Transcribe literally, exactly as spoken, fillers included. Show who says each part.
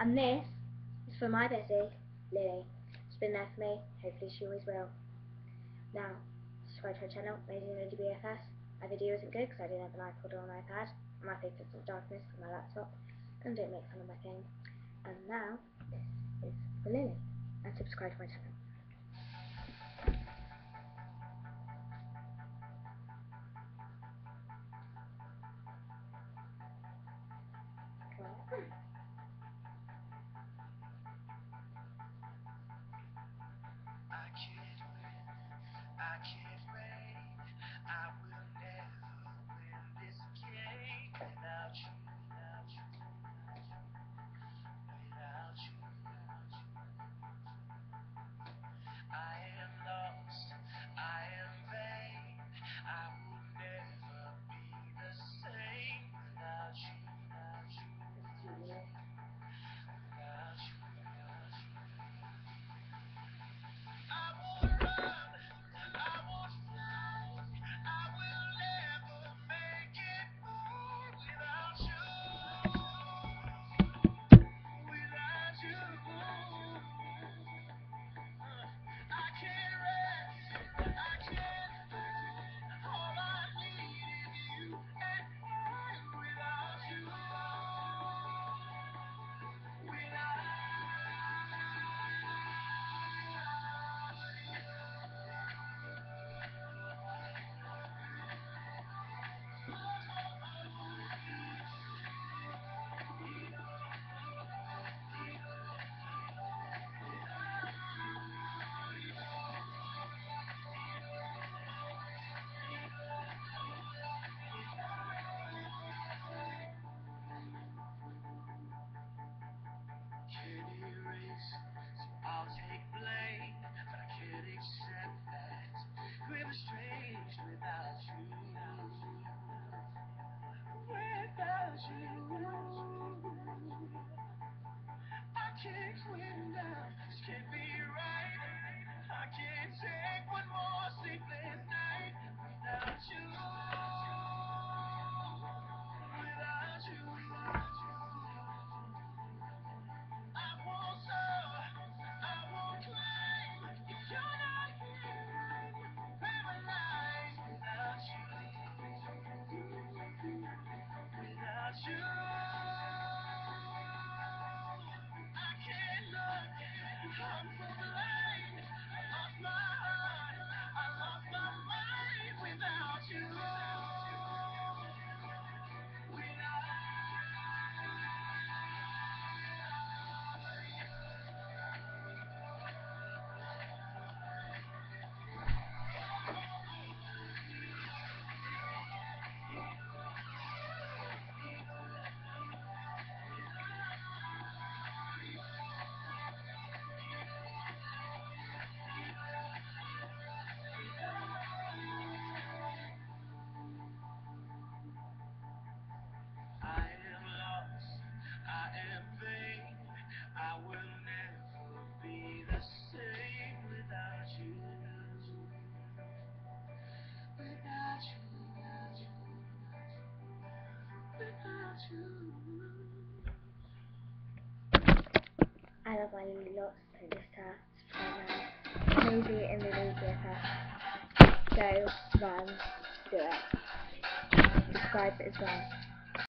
Speaker 1: And this is for my bestie, Lily. She's been there for me, hopefully she always will. Now, subscribe to our channel, Amazing Lady B F S. My video isn't good because I didn't have an iPod or an iPad. My face is in darkness with my laptop, and don't make fun of my thing. And now, this is for Lily. And subscribe to my channel.
Speaker 2: I'll take blame, but I can't accept that we're estranged without you. Without you, I can't quit now. This can't be right. I can't take one more sleepless night without you. Without you, I won't suffer, I won't claim if you're not here. I'm paralyzed without you. Without you, I can't look. I'm so blind. I lost my heart. I lost my mind without you. Without I am lost, I am vain, I will never be the same without you. Without you, without you.
Speaker 1: I love my Lily lots, so just uh, subscribe now. Maybe in the Lily B F S. Go, run, do it. Subscribe as well.